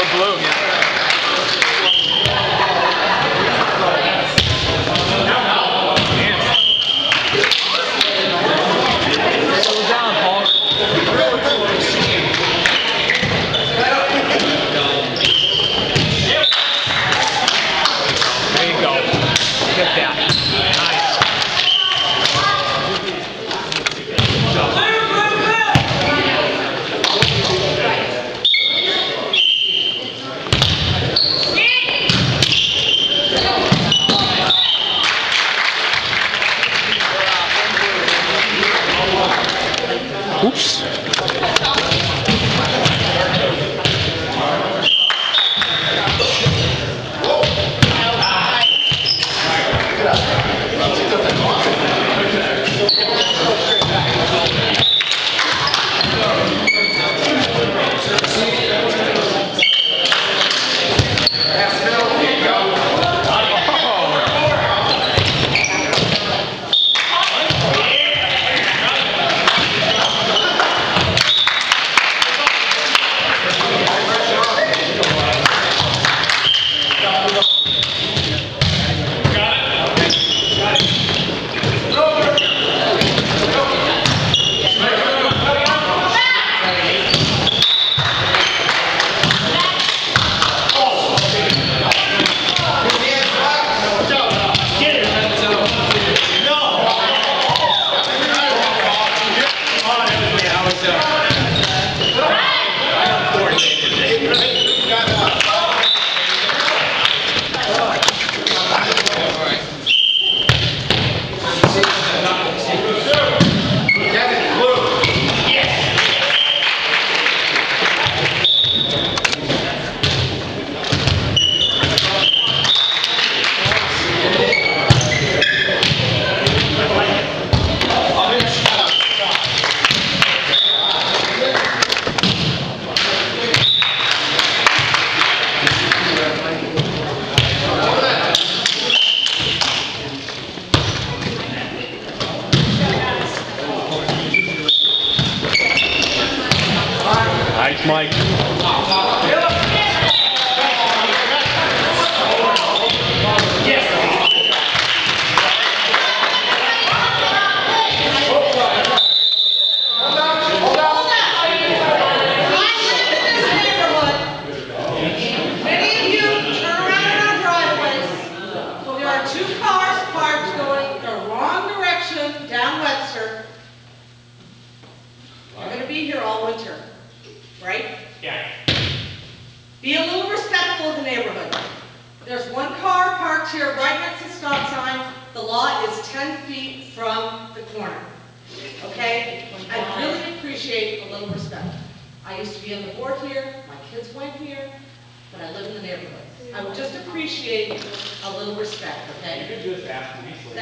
blue, yeah. Oops. Nice, Mike. Right? Yeah. Be a little respectful of the neighborhood. There's one car parked here right next to the stop sign. The law is 10 feet from the corner. Okay? I really appreciate a little respect. I used to be on the board here, my kids went here, but I live in the neighborhood. I would just appreciate a little respect, okay? You could do this fast and easily.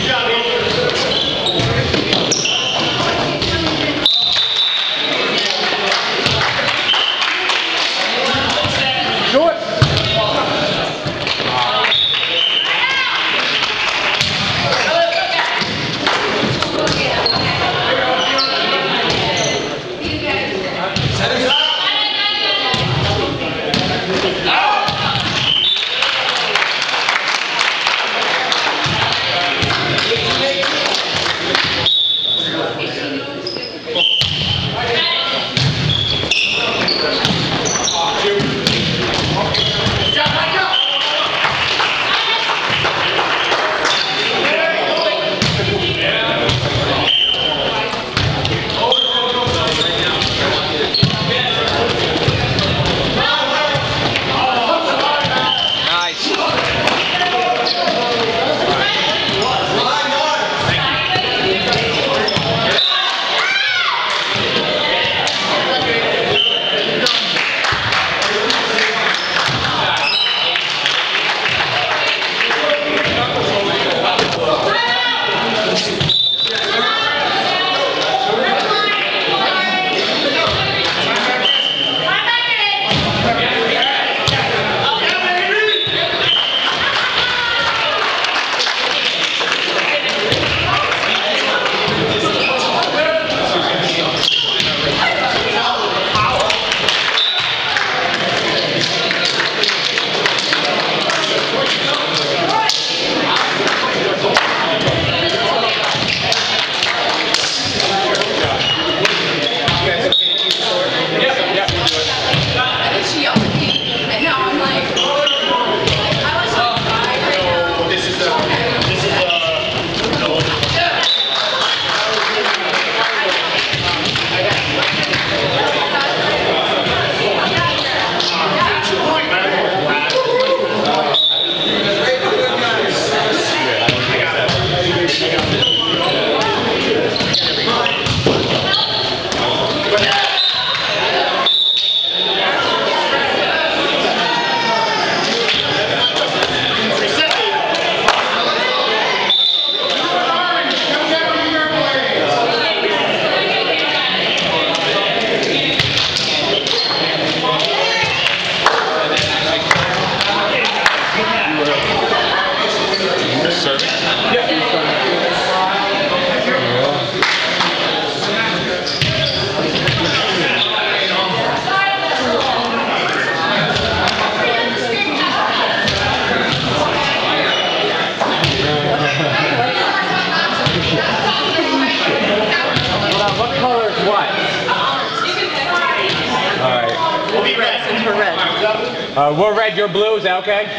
We're red, you're blue, is that okay?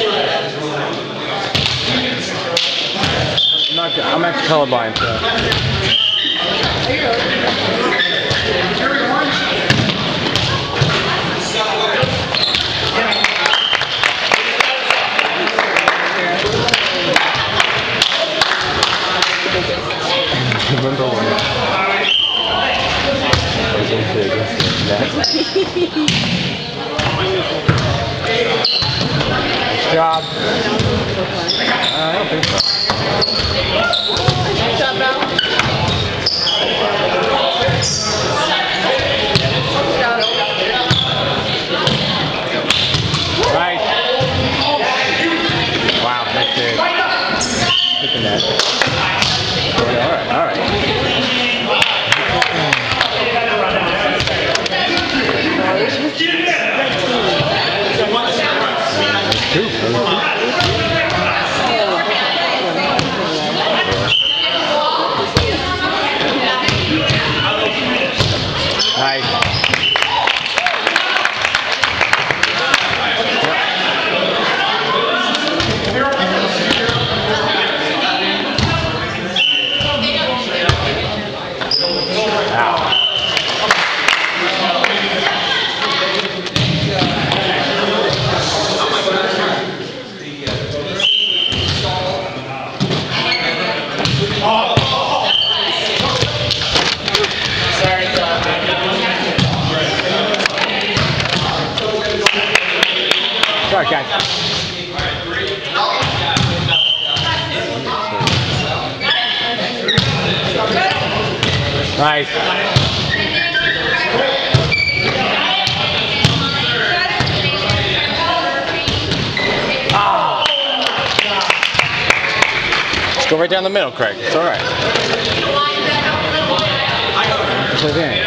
I'm actually colorblind, so. Remember when I was Nice job. I don't think so. Nice job, Val. Right. Wow, that's it. Look at that. All right. Sorry, guys. Nice. Ah. Just go right down the middle, Craig. It's all right. Play there.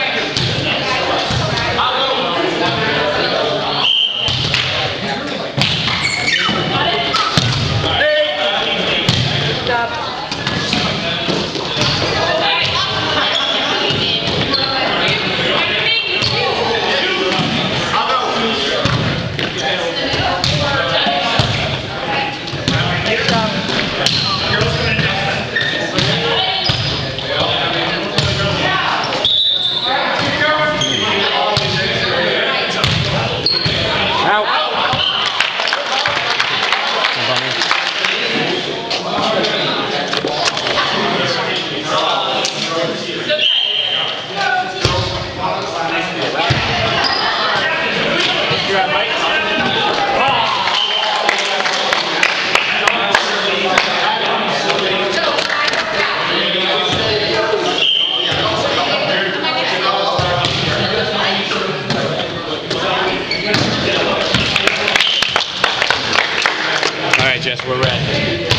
Jess, we're ready.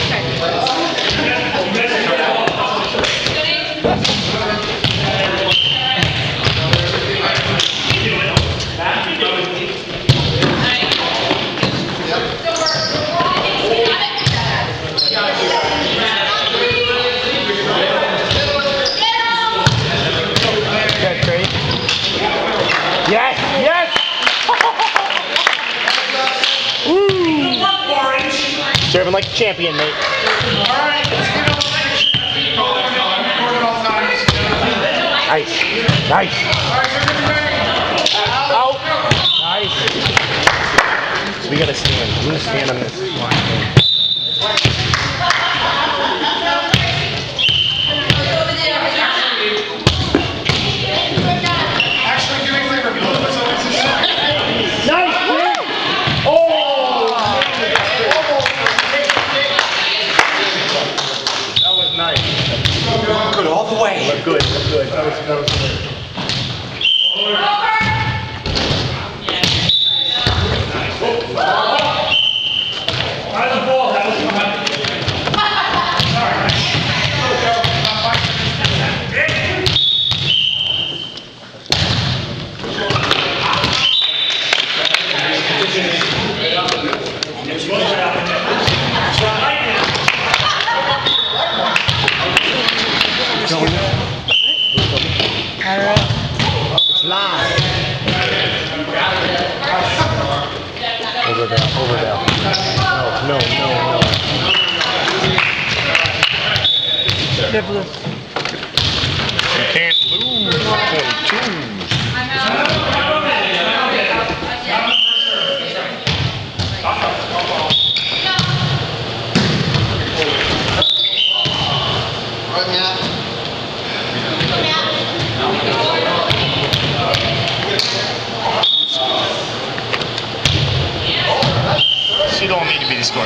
Yes! Yes! Serving like a champion, mate. Alright, nice. Nice. Out. Nice. So we gotta stand. I'm gonna stand on this line. Good all the way. Look good. Look good. That was good. It's live. Over there, over there. No. You can't lose. You don't need to be the scorer.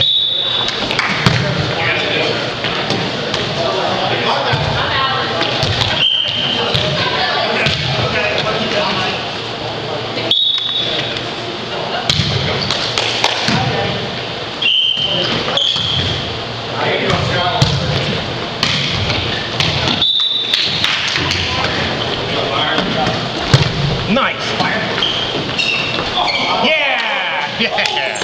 Nice. Yeah! Yeah!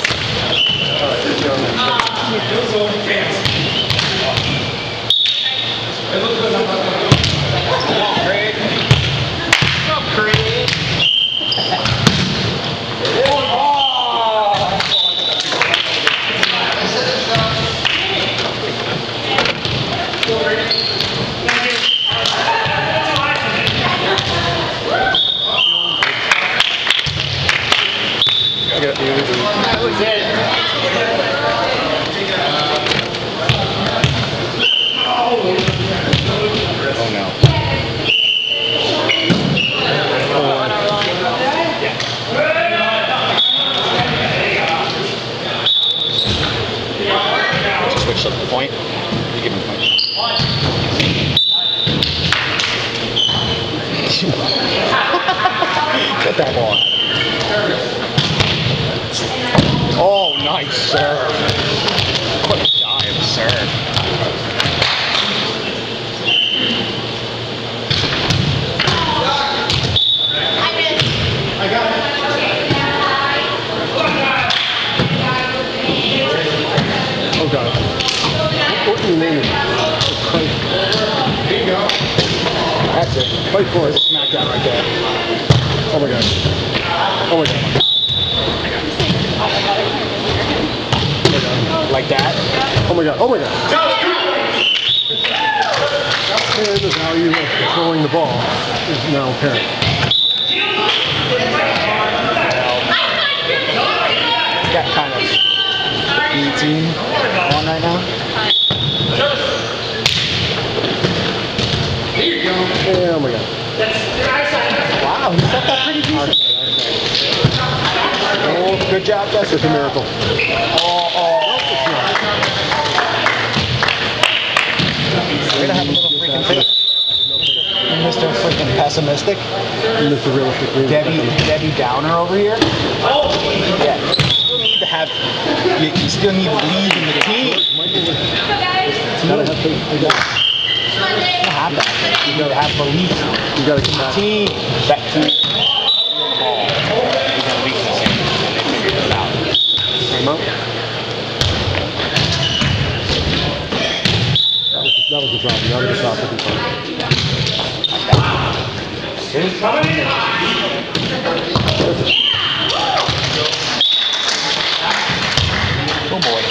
That was it. Oh no. Switch up the point. You give him a point. Get that ball. Oh, nice serve. What a dive serve. Oh God. What do you mean? It's crazy. There you go. That's it. Fight for it. Smackdown right there. Oh my God. Oh my God. Like that? Oh my God. Oh my God. And the value of controlling the ball is now apparent. Got kind of team on right now. Here you go. Yeah, oh my God. Wow, he set that pretty decent. Oh, good job, that's just a miracle. We're gonna have a little freaking thing. Mr. Freaking Pessimistic. Mr. Realistic. Debbie Downer over here. Yeah. You still need to believe in the team. Gotta have faith. You don't have that. You gotta have belief. You gotta get that team. That team. The ball. You got weakness and they figured it out. Time out. That was the problem. Now we're stop looking for it. Coming in. Oh boy.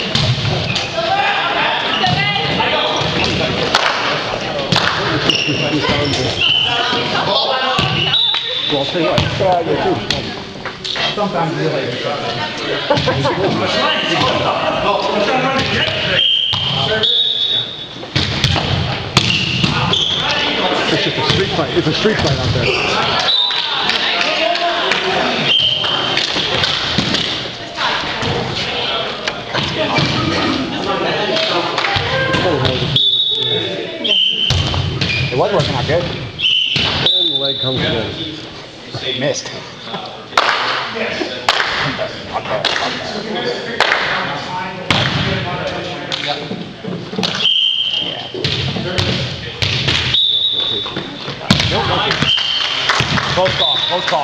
Well, I'll tell you what. Sometimes really. It's just a street fight. It's a street fight out there. It was working out good. And the leg comes in. Missed. Close call, close call.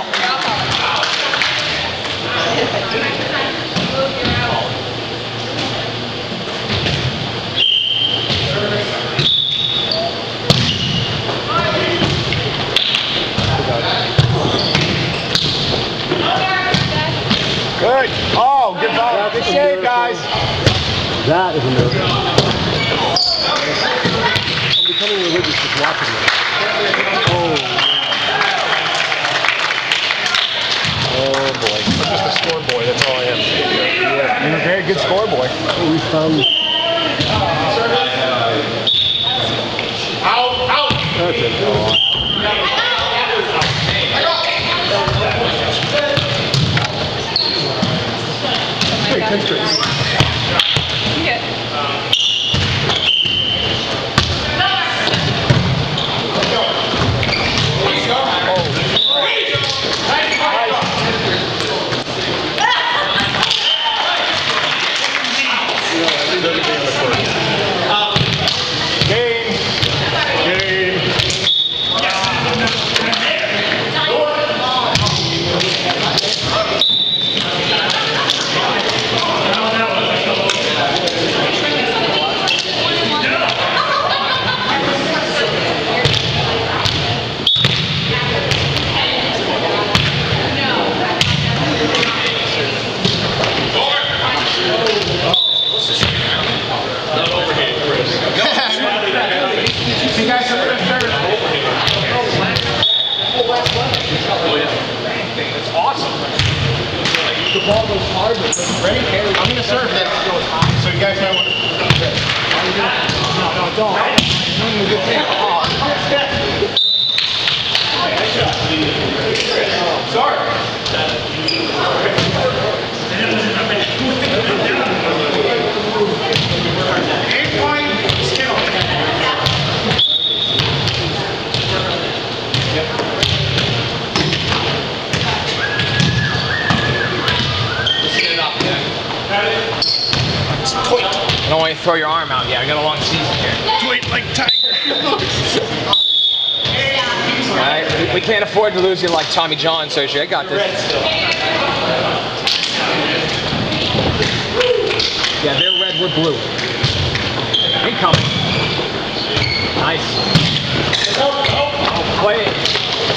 Good. Oh, good ball. Good shave, guys. That is a miracle. I'm becoming religious just watching this. Oh boy. I'm just a score boy, that's all I am. Yeah, you're a very good score boy. We found... Out! That's it. Hey, 10 straight. Ready? I'm going to serve this. So you guys have one. No, don't. Sorry. 8-point skill. throw your arm out. Yeah, I got a long season here. Do it like Tiger. Alright, we can't afford to lose you like Tommy John, so I got this. Yeah, they're red, we're blue. Incoming. Nice. Oh, play it.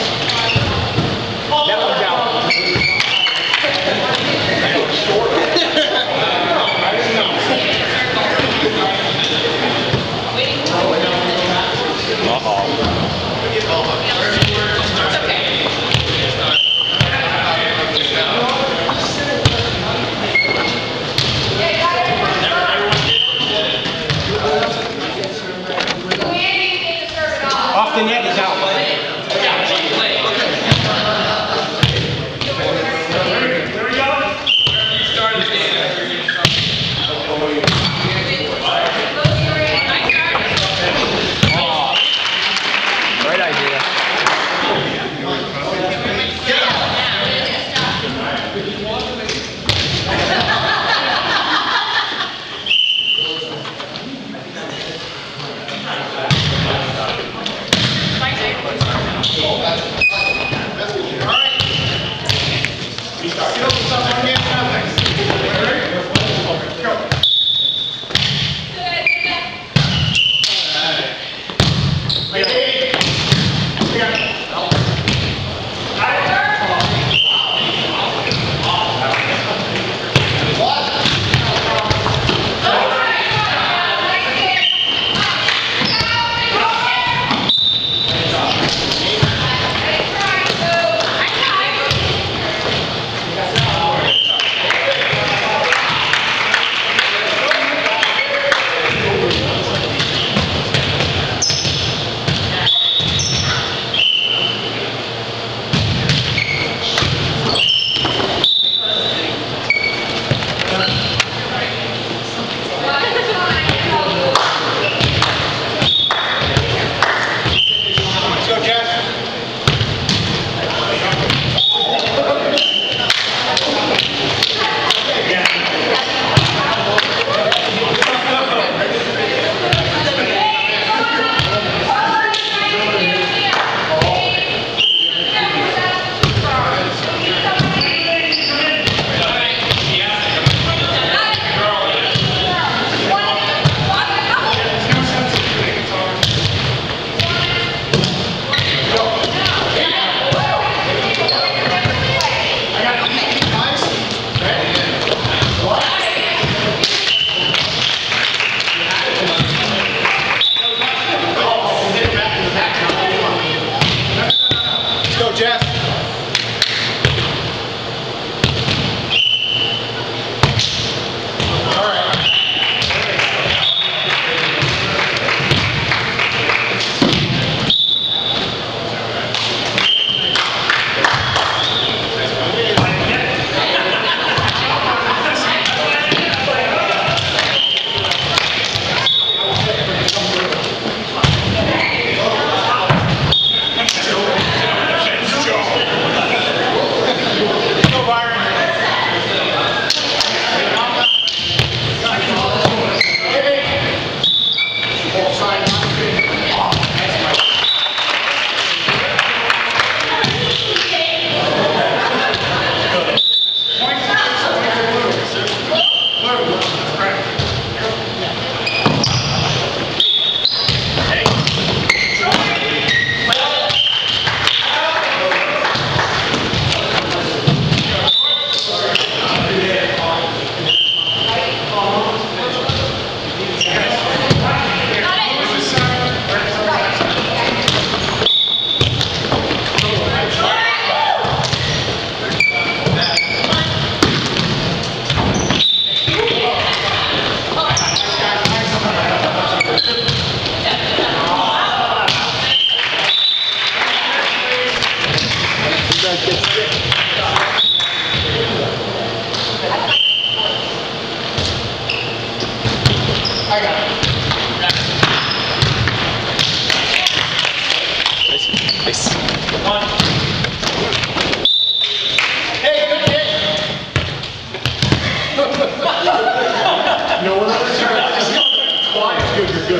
That one's out. Off the net is out. Great idea.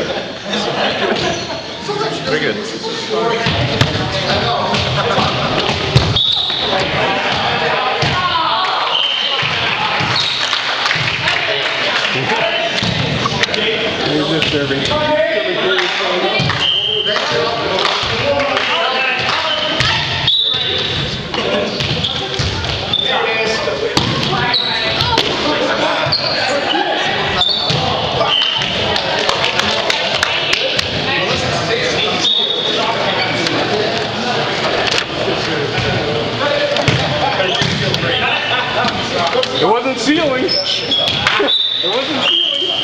Very good. He's just serving. It wasn't sealing. It wasn't sealing.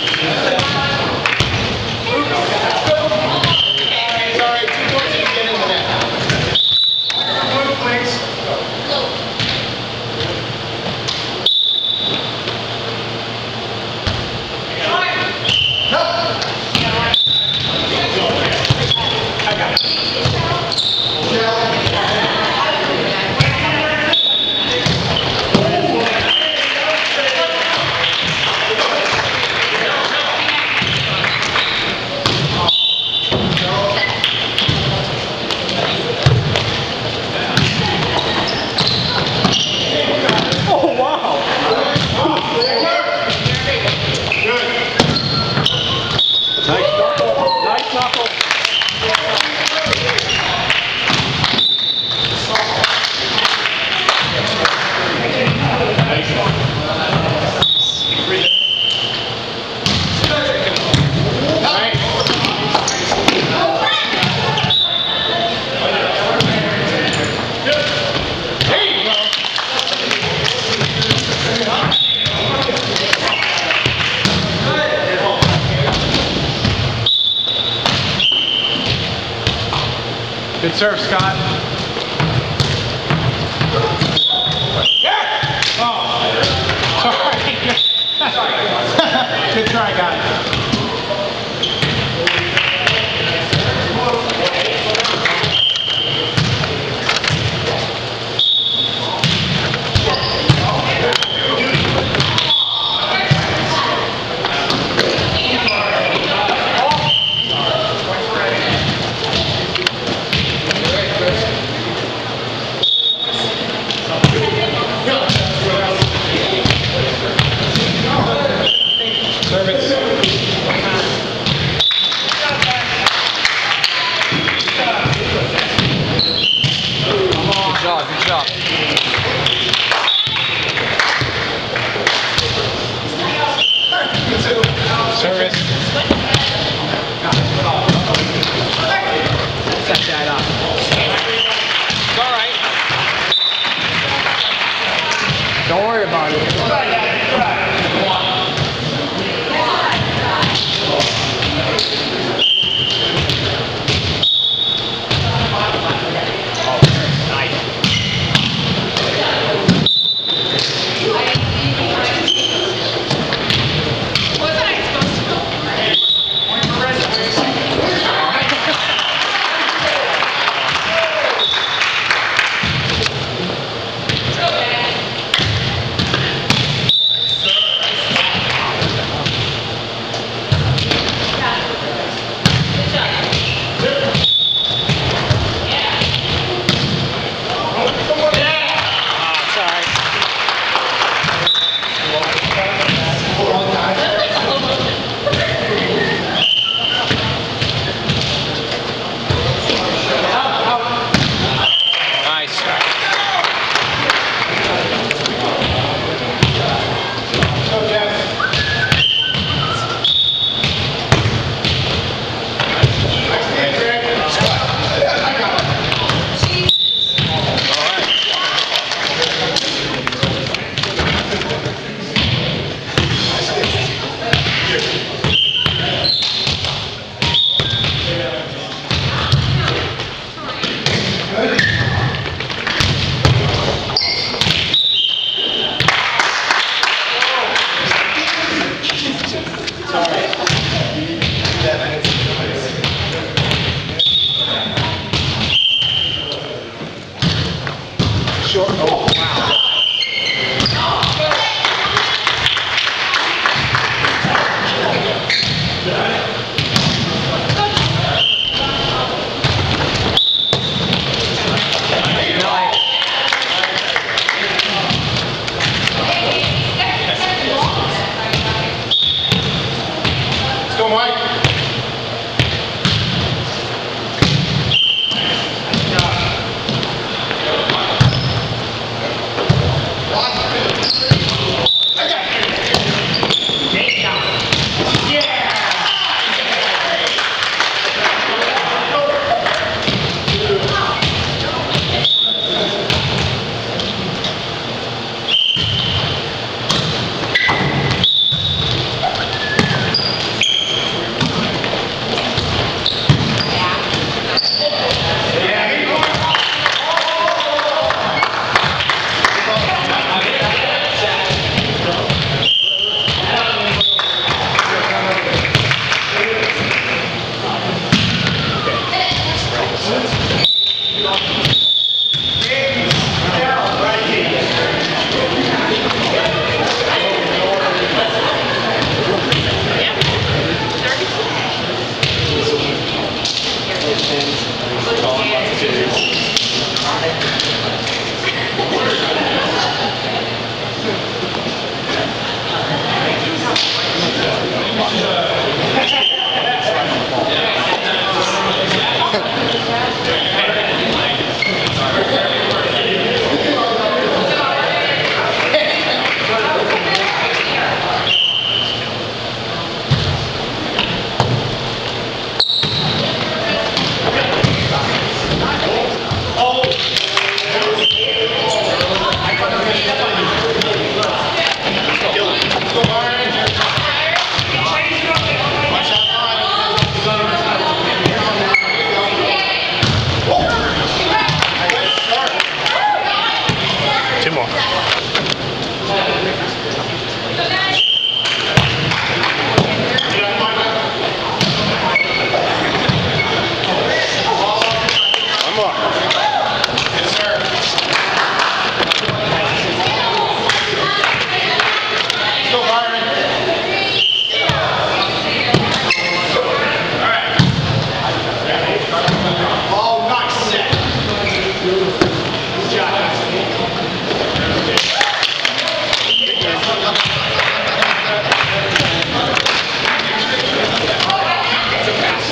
Good serve, Scott. Oh, sorry. Good try, guys. Good job. Service. Set that up. It's all right. Don't worry about it.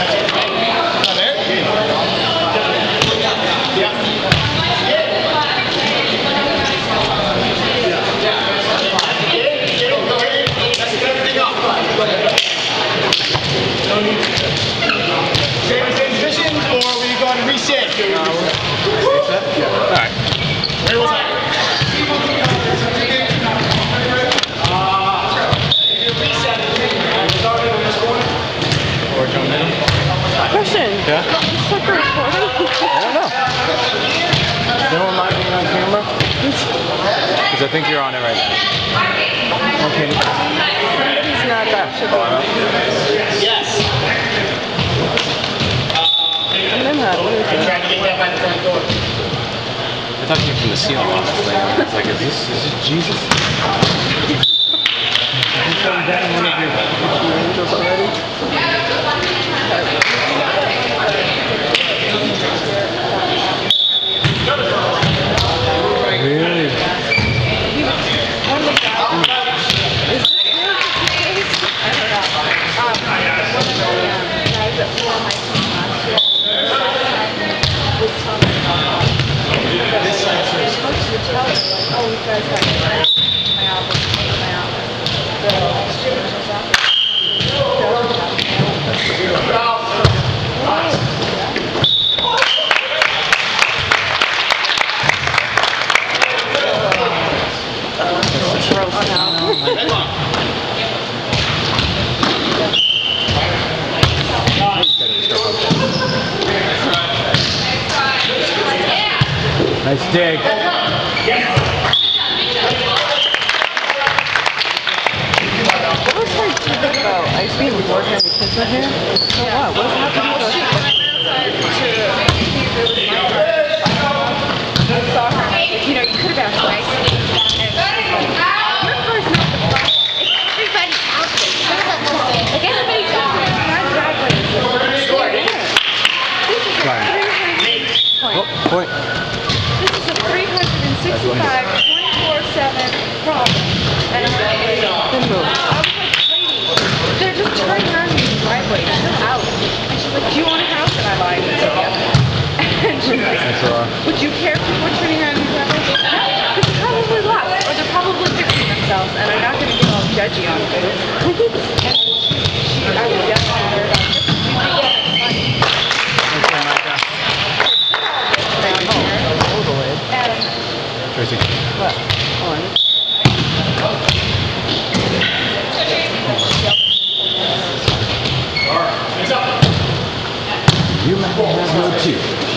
Yeah? I don't know. You don't mind being on camera? Because I think you're on it right now. Okay. He's not actually. Yes. And then how? What is I'm it? trying to get that by the front door. I thought you came from the ceiling off this thing. I was like, is this Jesus? You come down one of your angels already? Really? Nice dig. What was her TV about? I see the board and the kids are here. So what? What's happening to us? You know, you could have asked nice. Your car's not the problem. It's everybody's outfit. Like everybody's outfit. My driveway is Point. This is a 365, 24/7 problem. And I was like, lady, they're just turning around in the driveway. Chill out. And she's like, do you want a house? And I lied. And said, yes. And she's like, would you care if people were turning around in the driveway? No, because they're probably lost. Or they're probably fixing themselves. And I'm not going to get all judgy on it. I was definitely worried about it. Tracy. What? On. You might have no too.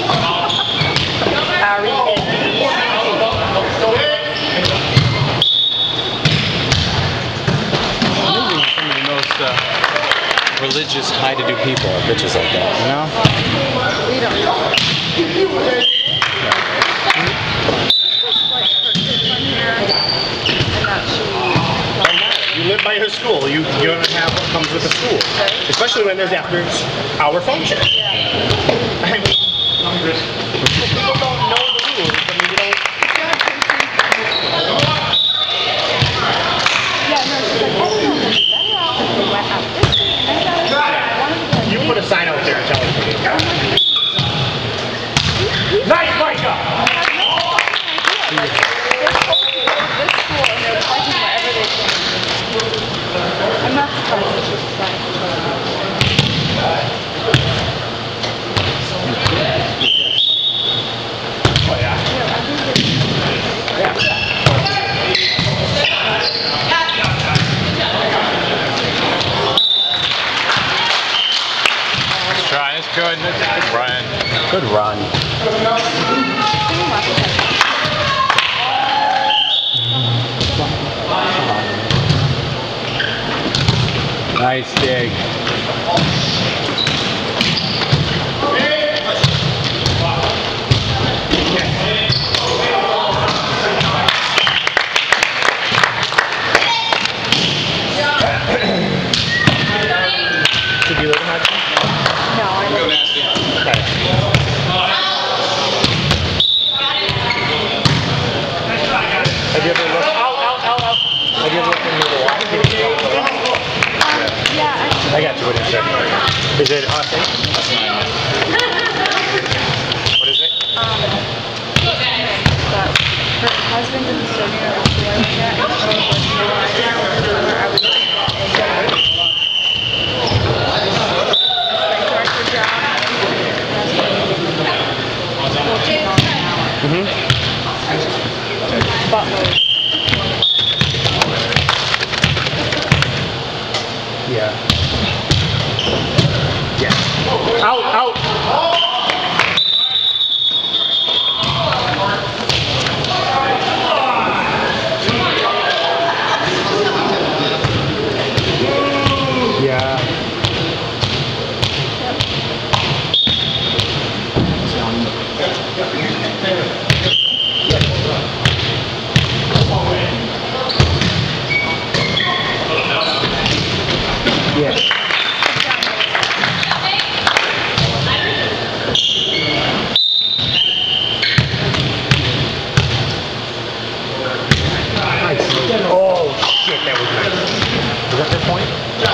Some of the most religious, high-to-do people are bitches like that, you know? We don't know. You live by her school. You're going to have what comes with the school. Especially when there's after-hour function. I mean, people don't know the rules. I mean, you don't... You put a sign out there and tell us. Nice, Micah! I'm not surprised that she's surprised. Oh, yeah. Nice try, it's good. Good run. Good run. Nice dig. Did you live in Hudson? No, I don't. Okay. Have you ever looked? Have you ever looked into the water? Yeah, actually. I got you. What is it? But her husband didn't study or anything like that, and she was I was Yeah. Yeah. Out, out. Yeah. Yeah. Nice. Oh shit, that was nice. Was that their point?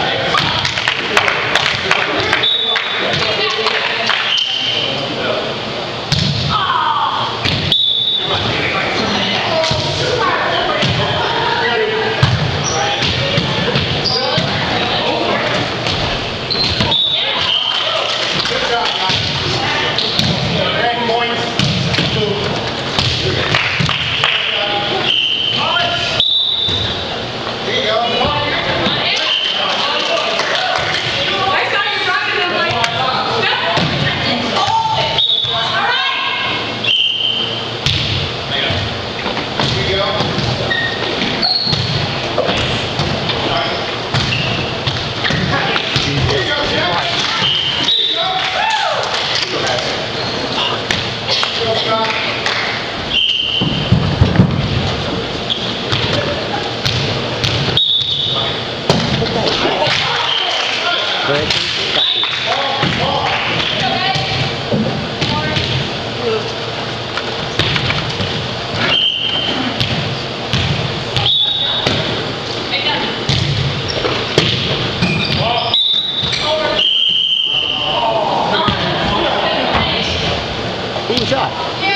Who shot?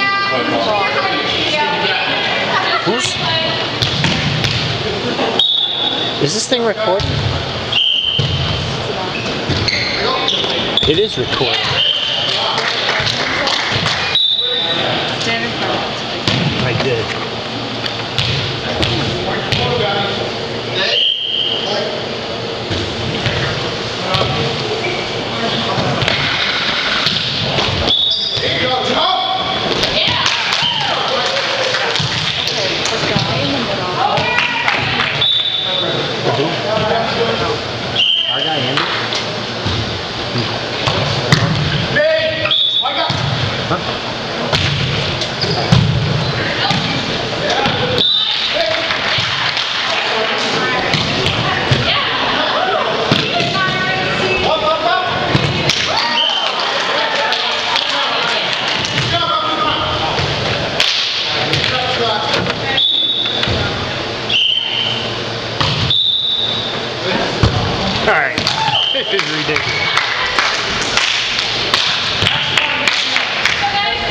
Who's? Is this thing recording? It is recording. I did. Our guy Andy? Huh? All right, this is ridiculous.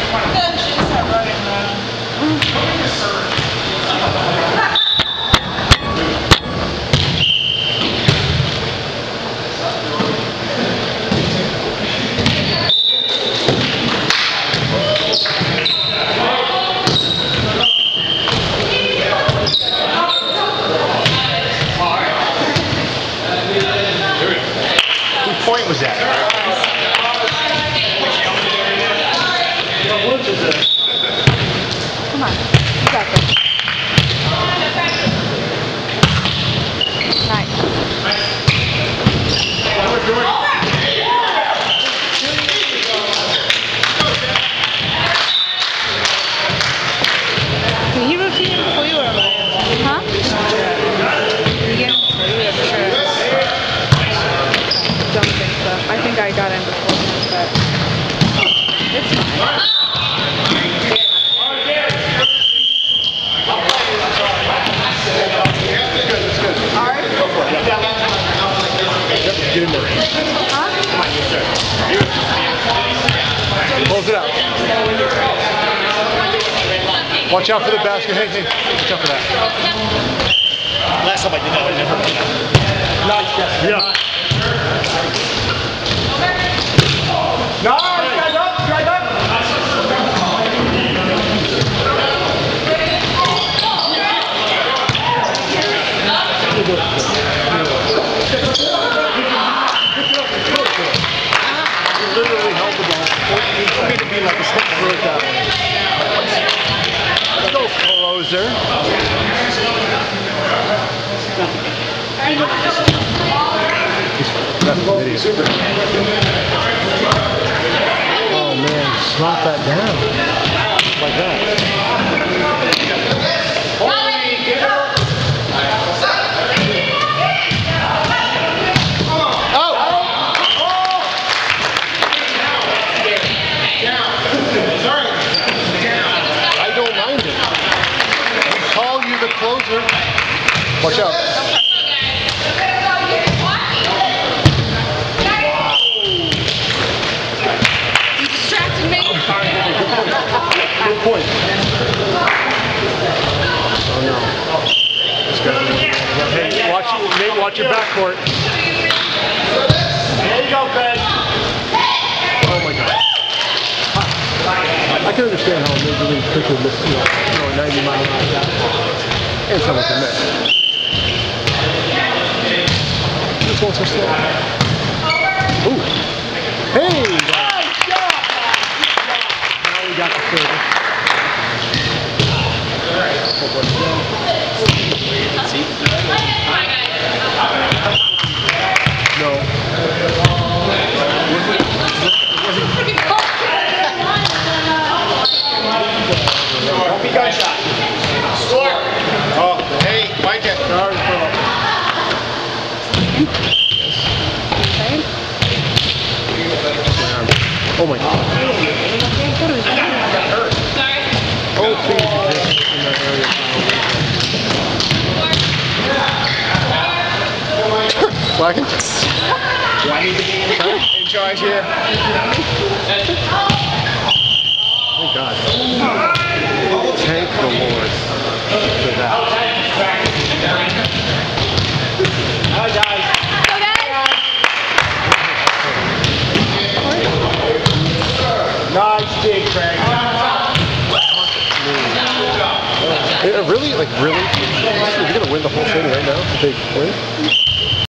Watch out for the basket. Hey, watch out for that. Last time I did that, I never did that. Nice, Jessica. Yeah. Nice, drive up, drive up. Literally held the ball. You need to be like a step through it that way. Let's go closer. That's the video. Oh man, slap that down. Like that. Closer. Watch out. You distracted me. Good point. Oh no. This guy's hey, Nate, watch your backcourt. There you go, Ben. Oh my God. I can understand how Major League Pitcher missed, 90 mile an hour fastball. And someone can miss. This one's so slow. Ooh. Hey! Nice job! Now we got the service. No. Don't be gunshot. Score. Oh, hey, Mike it. Oh my God. Oh, please, in that area. Slacking? Do I need to be in charge here? Thank God. Thank the Lord for that. Hi, guys. Nice dig, Craig. Really? Like, really? You're going to win the whole thing right now? If they win?